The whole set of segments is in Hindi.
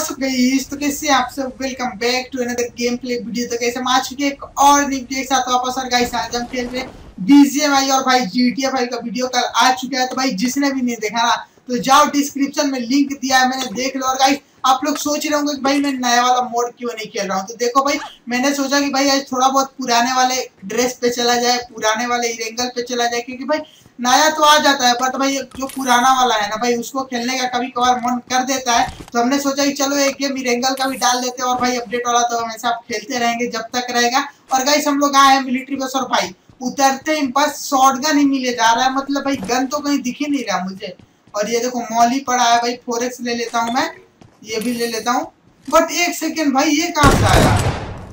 गाइस, तो कैसे आप सब, welcome back to another game play video. तो कैसे हम आ चुके एक और नई वीडियो के साथ वापस। और गाइस आज हम खेल रहे BGMI और भाई GTA 5 का वीडियो कल आ चुका है। तो भाई जिसने भी नहीं देखा ना तो जाओ, डिस्क्रिप्शन में लिंक दिया है, मैंने देख लो। और गाइस आप लोग सोच रहे होंगे कि भाई मैं नया वाला मोड क्यों नहीं खेल रहा हूँ। तो देखो भाई, मैंने सोचा कि भाई आज थोड़ा बहुत पुराने वाले ड्रेस पे चला जाए, पुराने वाले इरेंगल पे चला जाए, क्योंकि भाई नया तो आ जाता है बट भाई जो पुराना वाला है ना भाई उसको खेलने का कभी कभार मन कर देता है। तो हमने सोचा कि चलो एक गेम इरेंगल का भी डाल देते हैं। और भाई अपडेट वाला तो हमेशा आप खेलते रहेंगे जब तक रहेगा। और गाइस हम लोग आए हैं मिलिट्री बस, और भाई उतरते ही बस शॉटगन ही मिले जा रहा है। मतलब भाई गन तो कहीं दिख ही नहीं रहा मुझे। और ये देखो मॉली पड़ा है भाई, 4x ले लेता हूँ मैं, ये भी ले लेता हूँ। बट एक सेकेंड भाई, ये कहाँ से आया?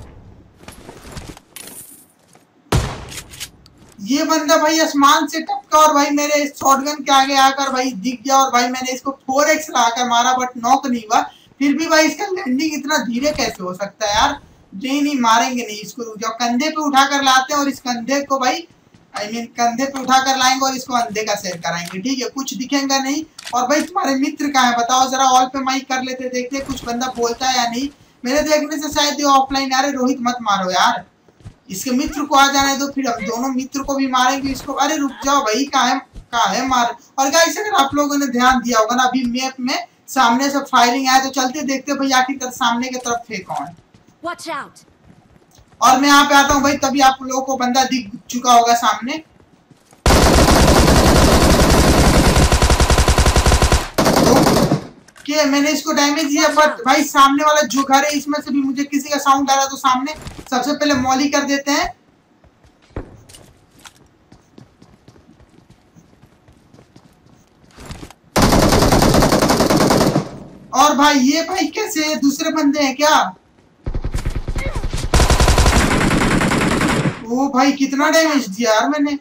ये बंदा भाई आसमान से टपका और भाई मेरे शॉटगन के आगे आकर भाई दिख गया। और भाई मैंने इसको 4x लगाकर मारा बट नॉक नहीं हुआ। फिर भी भाई इसका लैंडिंग इतना धीरे कैसे हो सकता है यार? नहीं मारेंगे नहीं इसको, रुक जाओ। कंधे पे उठाकर लाते हैं और इस कंधे को भाई कंधे पे उठाकर लाएंगे और इसको अंधे का शेयर कराएंगे, ठीक है? कुछ दिखेगा नहीं। और भाई तुम्हारे मित्र कहाँ है बताओ जरा, ऑल पे माइक कर लेते, देखते कुछ बंदा बोलता है या नहीं। मेरे देखने से शायद ये ऑफलाइन आ रहे। रोहित मत मारो यार, इसके मित्र को आ जाने दो, फिर हम दोनों मित्र को भी मारेंगे इसको। अरे रुक जाओ भाई, कहाँ है मार। और गाइस अगर आप लोगों ने ध्यान दिया होगा ना, अभी मैप में सामने से फायरिंग आया, तो चलते देखते भाई आखिरकार सामने की तरफ थे कौन। Watch out! और मैं यहाँ पे आता हूँ भाई, तभी आप लोगों को बंदा दिख चुका होगा सामने। कि मैंने इसको डैमेज दिया बट भाई सामने वाला जो घर है इसमें से भी मुझे किसी का साउंड आ रहा है। तो सामने सबसे पहले मॉली कर देते हैं। और भाई ये भाई कैसे दूसरे बंदे हैं क्या? ओ भाई कितना डैमेज दिया यार मैंने।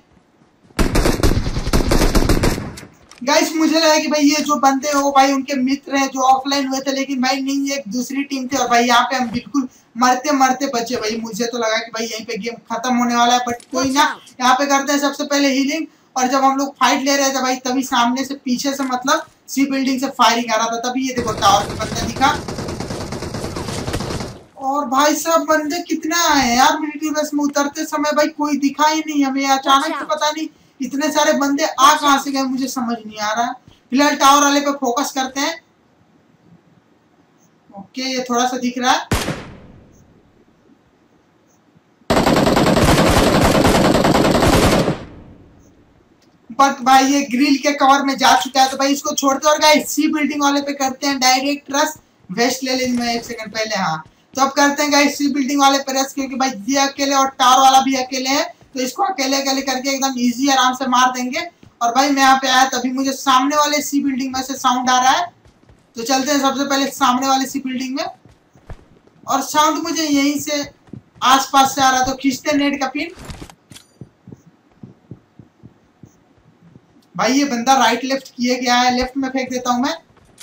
गाइस मुझे लगा कि भाई ये जो बंदे हो भाई उनके मित्र हैं जो ऑफलाइन हुए थे, लेकिन भाई नहीं, एक दूसरी टीम थी। और भाई यहाँ पे हम बिल्कुल मरते मरते बचे भाई। मुझे तो लगा कि भाई यहीं पे गेम खत्म होने वाला है, बट कोई ना। यहाँ पे करते हैं सबसे पहले हीलिंग। और जब हम लोग फाइट ले रहे थे भाई, तभी सामने से पीछे से मतलब सी बिल्डिंग से फायरिंग आ रहा था। तभी ये देखो टावर पे बंदा दिखा। और भाई सब बंदे कितना आए यार मिलिट्री बस में। उतरते समय भाई कोई दिखा ही नहीं हमें, अचानक से पता नहीं इतने सारे बंदे आ कहां से गए, मुझे समझ नहीं आ रहा। फिलहाल टावर वाले पे फोकस करते हैं। ओके ये थोड़ा सा दिख रहा है। बट भाई ये ग्रिल के कवर में जा चुका है, तो भाई इसको छोड़ते। और गाइस सी बिल्डिंग वाले पे करते हैं डायरेक्ट रश। वेस्ट ले लेंगे मैं एक सेकंड पहले। हाँ तो अब करते हैं गाइस सी बिल्डिंग वाले पे रश, क्योंकि भाई ये अकेले और टावर वाला भी अकेले है। तो इसको अकेले अकेले करके एकदम इजी आराम से मार देंगे। और भाई मैं यहाँ पे आया तभी मुझे सामने वाले सी बिल्डिंग में से साउंड आ रहा है। तो चलते हैं सबसे पहले सामने वाले सी बिल्डिंग में। और साउंड मुझे यहीं से आसपास से आ रहा, तो खींचते नेट का पिन। भाई ये बंदा राइट लेफ्ट किए गया है, लेफ्ट में फेंक देता हूं मैं।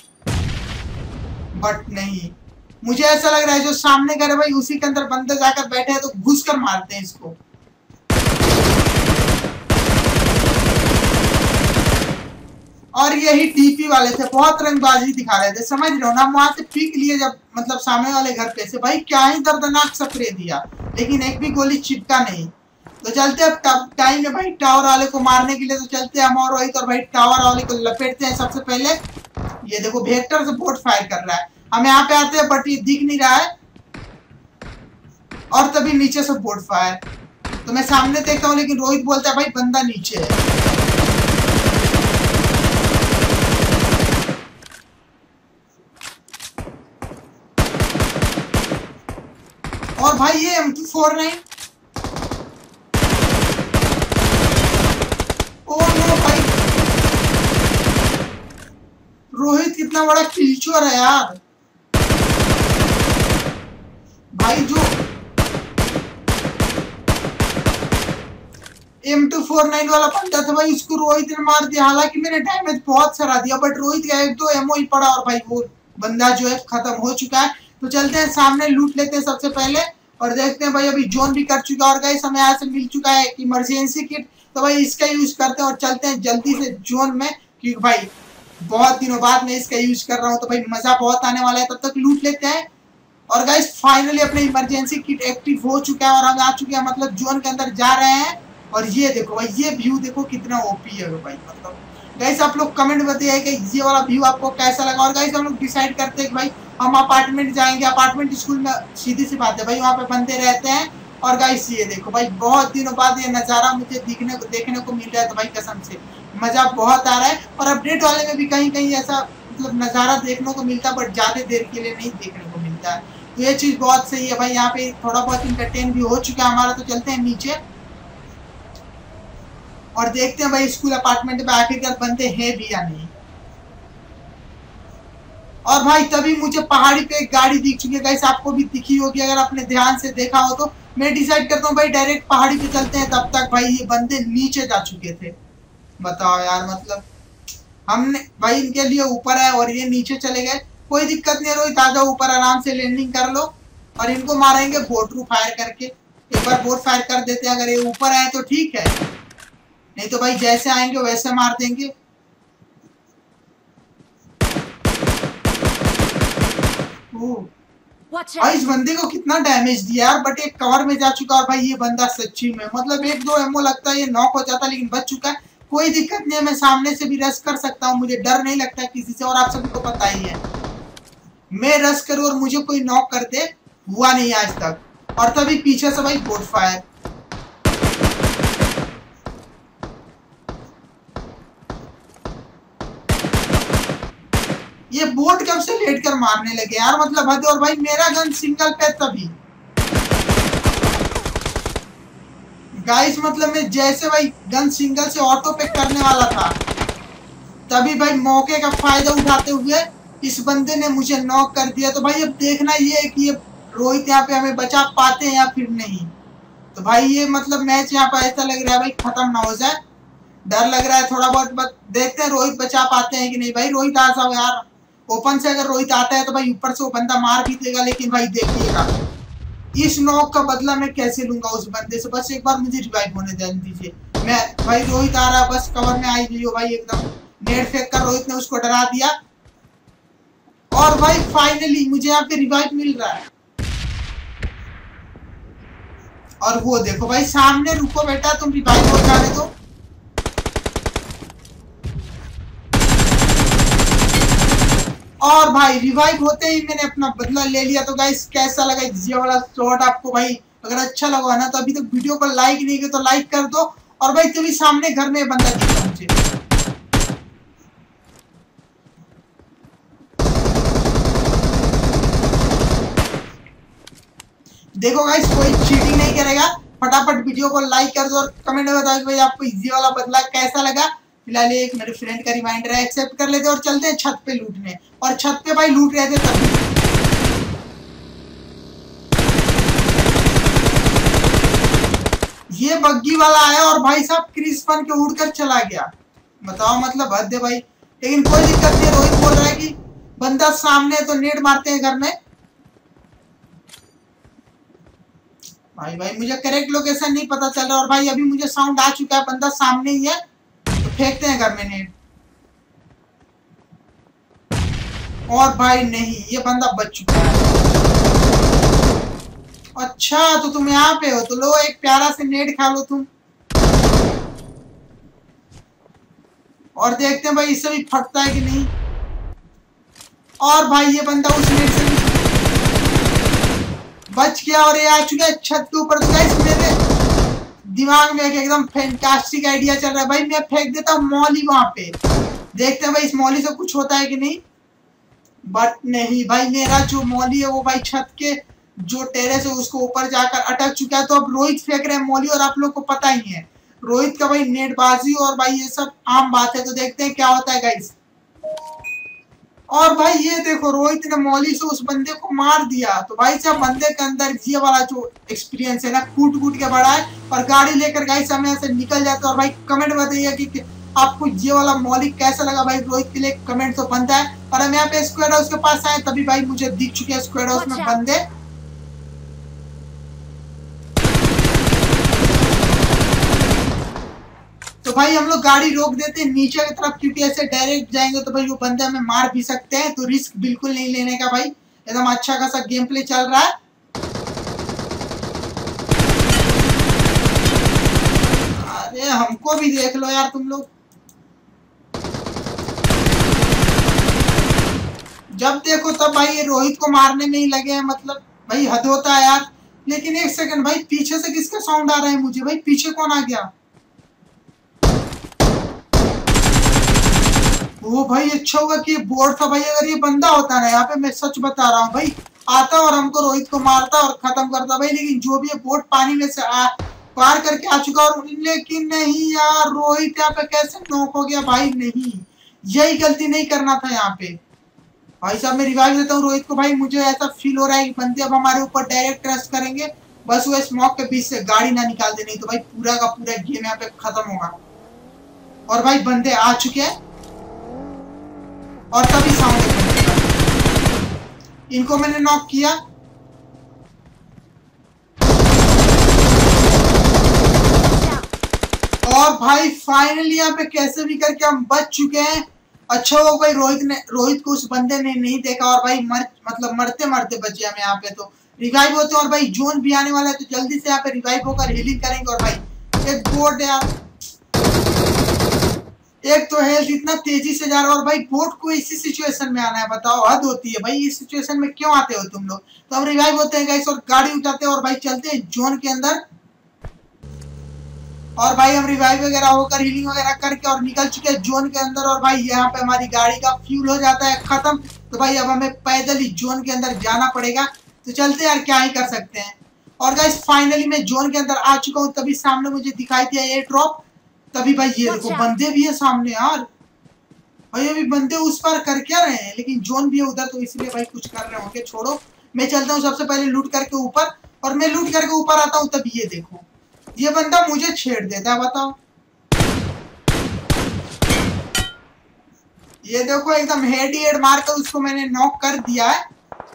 बट नहीं, मुझे ऐसा लग रहा है जो सामने घर है भाई उसी के अंदर बंदे जाकर बैठे हैं, तो घुस कर मारते हैं इसको। और यही टीपी वाले थे, बहुत रंगबाजी दिखा रहे थे, समझ रहे हो ना। वहां से पीक लिए जब मतलब सामने वाले घर पे से, भाई क्या ही दर्दनाक स्प्रे दिया, लेकिन एक भी गोली चिपका नहीं। तो चलते अब टाइम है भाई टावर वाले को मारने के लिए। तो चलते हम और रोहित और भाई टावर वाले को लपेटते हैं सबसे पहले। ये देखो वेक्टर से बोट फायर कर रहा है। हम यहाँ पे आते हैं बट ये दिख नहीं रहा है। और तभी नीचे से बोट फायर। तो मैं सामने देखता हूँ, लेकिन रोहित बोलता है भाई बंदा नीचे है। और भाई ये M249। ओह नो भाई, रोहित कितना बड़ा किलचोर है यार। भाई जो M249 वाला बंदा था भाई उसको रोहित ने मार दिया। हालांकि मैंने डैमेज बहुत सारा दिया, बट रोहित का एक दो एमओ ही पड़ा और भाई वो बंदा जो है खत्म हो चुका है। तो चलते हैं सामने लूट लेते हैं सबसे पहले। और देखते हैं भाई अभी जोन भी कर चुका है। और गाइस हमें यहाँ से मिल चुका है इमरजेंसी किट, तो भाई इसका यूज करते हैं और चलते हैं जल्दी से जोन में। क्योंकि भाई बहुत दिनों बाद मैं इसका यूज कर रहा हूँ, तो भाई मजा बहुत आने वाला है। तब तक लूट लेते हैं। और गाइस फाइनली अपने इमरजेंसी किट एक्टिव हो चुका है और हम आ चुके हैं मतलब जोन के अंदर जा रहे हैं। और ये देखो भाई, ये व्यू देखो कितना ओपी है भाई। मतलब गाइस आप लोग कमेंट बताइए कि ये वाला व्यू आपको कैसा लगा। और गाइस हम लोग डिसाइड करते हैं कि भाई हम अपार्टमेंट जाएंगे। अपार्टमेंट स्कूल में सीधी सी बात है भाई, वहाँ पे बंदे रहते हैं। और गाइस ये देखो भाई, बहुत दिनों बाद ये नज़ारा मुझे देखने को मिल रहा है, तो भाई कसम से मजा बहुत आ रहा है। और अपडेट वाले में भी कहीं कहीं ऐसा मतलब नज़ारा देखने को मिलता है, बट ज़्यादा देर के लिए नहीं देखने को मिलता है। तो ये चीज़ बहुत सही है भाई। यहाँ पे थोड़ा बहुत इंटरटेन भी हो चुका है हमारा। तो चलते हैं नीचे और देखते हैं भाई स्कूल अपार्टमेंट में आखिरकार बंदे हैं भी या नहीं। और भाई तभी मुझे पहाड़ी पे एक गाड़ी दिख चुकी है गाइस, आपको भी दिखी होगी अगर आपने ध्यान से देखा हो तो। मैं डिसाइड करता हूँ भाई डायरेक्ट पहाड़ी पे चलते हैं। तब तक भाई ये बंदे नीचे जा चुके थे। बताओ यार, मतलब हमने भाई इनके लिए ऊपर है और ये नीचे चले गए। कोई दिक्कत नहीं है रोहित, आ जाओ ऊपर, आराम से लैंडिंग कर लो और इनको मारेंगे बोटरू फायर करके। एक बार बोट फायर कर देते हैं, अगर ये ऊपर आए तो ठीक है, नहीं तो भाई जैसे आएंगे वैसे मार देंगे। भाई इस बंदे को कितना डैमेज दिया यार, बट एक कवर में जा चुका। और भाई ये बंदा सच्ची में मतलब एक दो एमओ लगता है ये नॉक हो जाता, लेकिन बच चुका है। कोई दिक्कत नहीं है, मैं सामने से भी रश कर सकता हूँ, मुझे डर नहीं लगता किसी से। और आप सभी को पता ही है मैं रश करूँ और मुझे कोई नॉक कर दे, हुआ नहीं आज तक। और तभी पीछे से भाई बोट फायर। ये बोट कब से लेट कर मारने लगे यार, मतलब हद। और भाई मेरा गन सिंगल पे तभी गाइस, मतलब मैं जैसे भाई गन सिंगल से ऑटो पे करने वाला था, तभी भाई मौके का फायदा उठाते हुए इस बंदे ने मुझे नॉक कर दिया। तो भाई अब देखना ये है कि ये रोहित यहाँ पे हमें बचा पाते हैं या फिर नहीं। तो भाई ये मतलब मैच यहाँ पे ऐसा लग रहा है भाई खत्म ना हो जाए, डर लग रहा है थोड़ा बहुत। देखते हैं रोहित बचा पाते हैं कि नहीं। भाई रोहित आ जाओ यार, ओपन से अगर रोहित आता है तो भाई ऊपर से वो बंदा मार भी देगा। लेकिन भाई देखिएगा इस नॉक का बदला मैं कैसे लूंगा उस बंदे से। बस एक बार मुझे रिवाइव होने दीजिए। मैं भाई रोहित आ रहा है, बस कवर में आई हुई हो भाई एकदम। नेट फेंक कर रोहित ने उसको डरा दिया। और भाई फाइनली मुझे यहाँ पे रिवाइव मिल रहा है। और वो देखो भाई सामने, रुको बेटा तुम रिवाइव हो जाने दो। और भाई रिवाइव होते ही मैंने अपना बदला ले लिया। तो गाइस कैसा लगा ये वाला शॉट आपको? भाई अगर अच्छा लगा ना तो अभी तक वीडियो को लाइक नहीं किया तो लाइक कर दो। और भाई तभी सामने घर में बंदा दिखा मुझे। देखो गाइस कोई चीटिंग नहीं करेगा। फटाफट वीडियो को लाइक कर दो और कमेंट में बताओ कि भाई आपको ये वाला बदला कैसा लगा। फिलहाल एक मेरे फ्रेंड का रिमाइंडर है, एक्सेप्ट कर लेते और चलते हैं छत पे लूटने। और छत पे भाई लूट रहे थे तभी ये बग्गी वाला आया और भाई साहब क्रिस बन के उड़कर चला गया। बताओ मतलब हद है भाई। लेकिन कोई दिक्कत नहीं, रोहित बोल रहा है कि बंदा सामने है तो नेट मारते हैं घर में। भाई मुझे करेक्ट लोकेशन नहीं पता चल रहा। और भाई अभी मुझे साउंड आ चुका है, बंदा सामने ही है, तो फेंकते हैं घर में नेट। और भाई नहीं, ये बंदा बच चुका है। अच्छा तो तुम यहाँ पे हो, तो लो एक प्यारा से नेट खा लो तुम। और देखते हैं भाई इससे भी फटता है कि नहीं। और भाई ये बंदा उस नेट से बच गया और ये आ चुका है छत के ऊपर। तो गाइस मेरे दिमाग में एकदम फैंटास्टिक आइडिया चल रहा है भाई। मैं फेंक देता हूँ मौली वहां पे, देखते हैं भाई इस मौली से कुछ होता है कि नहीं। बट नहीं भाई, मेरा जो मौली है वो भाई छत के जो टेरेस है उसको ऊपर जाकर अटक चुका है। तो अब रोहित फेंक रहे हैं मौली और आप लोग को पता ही है रोहित का भाई नेटबाजी और भाई ये सब आम बात है। तो देखते हैं क्या होता है गाइस। और भाई ये देखो रोहित ने मौली से उस बंदे को मार दिया। तो भाई साहब बंदे के अंदर ये वाला जो एक्सपीरियंस है ना, कूट कूट के बड़ा है। और गाड़ी लेकर गाइस हमें ऐसे निकल जाता है। और भाई कमेंट बताइए कि आपको ये वाला मौली कैसा लगा। भाई रोहित के लिए कमेंट तो बनता है। और हम यहाँ पे स्क्वाड हाउस के पास आए तभी भाई मुझे दिख चुके हैं स्क्वाड हाउस में बंदे। तो भाई हम लोग गाड़ी रोक देते हैं नीचे की तरफ, क्योंकि ऐसे डायरेक्ट जाएंगे तो भाई वो बंदे हमें मार भी सकते हैं। तो रिस्क बिल्कुल नहीं लेने का भाई, एकदम अच्छा खासा गेम प्ले चल रहा है। अरे हमको भी देख लो यार तुम लोग, जब देखो तब भाई ये रोहित को मारने में ही लगे हैं। मतलब भाई हद होता है यार। लेकिन एक सेकंड भाई, पीछे से किसका साउंड आ रहा है मुझे? भाई पीछे कौन आ गया? वो भाई अच्छा होगा कि ये बोर्ड था भाई। अगर ये बंदा होता ना यहाँ पे, मैं सच बता रहा हूँ भाई, आता और हमको रोहित को मारता और खत्म करता भाई। लेकिन जो भी ये बोर्ड पानी में से पार करके आ चुका। और लेकिन नहीं यार, रोहित यहाँ पे कैसे नॉक हो गया भाई? नहीं, यही गलती नहीं करना था यहाँ पे। भाई साहब मैं रिवाइव देता हूँ रोहित को। भाई मुझे ऐसा फील हो रहा है कि बंदे अब हमारे ऊपर डायरेक्ट ट्रस्ट करेंगे। बस वो स्मोक के बीच से गाड़ी ना निकाल दे, नहीं तो भाई पूरा का पूरा गेम यहाँ पे खत्म होगा। और भाई बंदे आ चुके हैं और तभी साउंड, इनको मैंने नॉक किया। और भाई फाइनली यहाँ पे कैसे भी करके हम बच चुके हैं। अच्छा हो भाई रोहित को उस बंदे ने नहीं देखा और भाई मरते मरते बचे हम यहाँ पे। तो रिवाइव होते और भाई जोन भी आने वाला है, तो जल्दी से यहाँ पे रिवाइव होकर हीलिंग करेंगे। और भाई एक बोट यार, एक तो हेल्थ इतना तेजी से जा रहा है। और भाई बोट को इसी सिचुएशन में आना है, बताओ हद होती है भाई। इस सिचुएशन में क्यों आते हो तुम लोग? तो हम रिवाइव होते हैं गाइस और गाड़ी उठाते हैं और भाई चलते हैं जोन के अंदर। और भाई हम रिवाइव वगैरह होकर हीलिंग वगैरह करके और निकल चुके हैं जोन के अंदर। और भाई यहाँ पे हमारी गाड़ी का फ्यूल हो जाता है खत्म। तो भाई अब हमें पैदल ही जोन के अंदर जाना पड़ेगा। तो चलते यार, क्या ही कर सकते हैं। और गाइस फाइनली मैं जोन के अंदर आ चुका हूँ। तभी सामने मुझे दिखाई दिया एयर ड्रॉप। तभी भाई ये देखो बंदे भी है सामने यार। भाई अभी बंदे उस पार कर क्या रहे हैं, लेकिन जोन भी है उधर, तो इसलिए भाई कुछ कर रहे होंगे। छोड़ो, मैं चलता हूँ सबसे पहले लूट करके ऊपर। और मैं लूट करके ऊपर आता हूँ, तभी ये देखो ये बंदा मुझे छेड़ देता है, बताओ। ये देखो एकदम हेड मारकर उसको मैंने नॉक कर दिया है।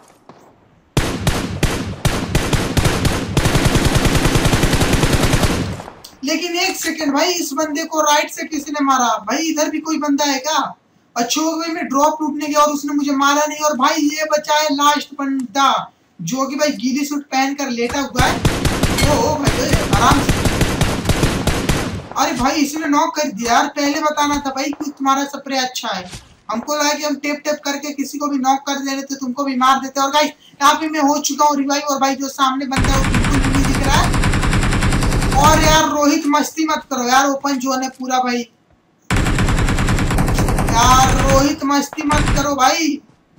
लेकिन एक सेकंड भाई, इस बंदे को राइट से किसी ने मारा? भाई इधर भी कोई बंदा है क्या? अच्छा भाई मैं ड्रॉप टूटने गया और उसने मुझे मारा नहीं। और भाई ये बचा है लास्ट बंदा, जो कि भाई गीली सूट पहनकर लेटा हुआ है। ओ भाई आराम से। अरे भाई इसने नॉक कर दिया यार। पहले बताना था भाई कि तुम्हारा स्प्रे अच्छा है। हमको लगा कि हम टेप टेप करके किसी को भी नॉक कर दे रहे थे, तुमको भी मार देते। और गाइस यहाँ पे मैं हो चुका हूँ रिवाइव। और भाई जो सामने बंदा है वो बिल्कुल भी नहीं दिख रहा है। और यार रोहित मस्ती मत करो यार, ओपन जोन है पूरा भाई। यार रोहित मस्ती मत करो भाई।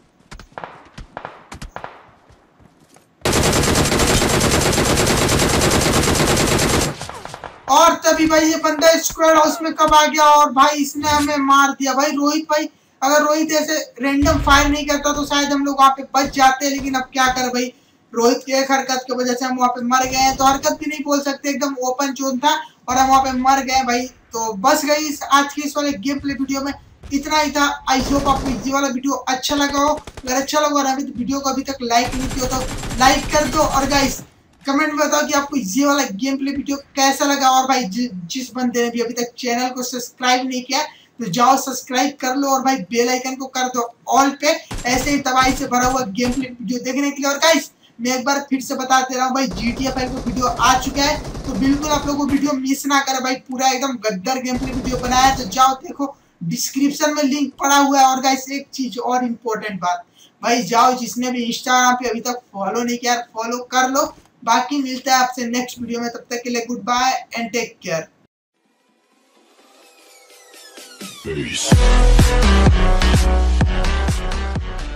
और तभी भाई ये बंदा स्क्वाड हाउस में कब आ गया और भाई इसने हमें मार दिया। भाई रोहित भाई, अगर रोहित ऐसे रैंडम फायर नहीं करता तो शायद हम लोग वहां पे बच जाते। लेकिन अब क्या कर भाई, रोहित की एक हरकत की वजह से हम वहां पे मर गए हैं। तो हरकत भी नहीं बोल सकते, एकदम ओपन जोन था और हम वहां पे मर गए भाई। तो बस गई आज की इस वाले गेम प्ले वीडियो में इतना ही था। आई होप आपको ये वाला वीडियो अच्छा लगा हो। अगर अच्छा लगा और अभी वीडियो को अभी तक लाइक नहीं किया तो लाइक कर दो। और गाइस कमेंट में बताओ कि आपको ये वाला गेम प्ले वीडियो कैसा लगा। और भाई जिस बंदे ने भी अभी तक चैनल को सब्सक्राइब नहीं किया तो जाओ सब्सक्राइब कर लो। और भाई बेल आइकन को कर दो ऑल पे, ऐसे ही तबाही से भरा हुआ गेम प्ले वीडियो देखने के लिए। और गाइस मैं एक बार फिर से बता दे रहा हूँ भाई, GTA 5 का वीडियो आ चुका है, तो बिल्कुल आप लोगों को वीडियो मिस ना करें भाई। पूरा एकदम गद्दार गेम प्ले वीडियो बनाया है, तो जाओ देखो, डिस्क्रिप्शन में लिंक पड़ा हुआ है। और गाइस एक चीज और इम्पोर्टेंट बात, भाई जाओ जिसने भी इंस्टाग्राम पे अभी तक फॉलो नहीं किया फॉलो कर लो। बाकी मिलता है आपसे नेक्स्ट वीडियो में, तब तक के लिए good bye and take care. Peace.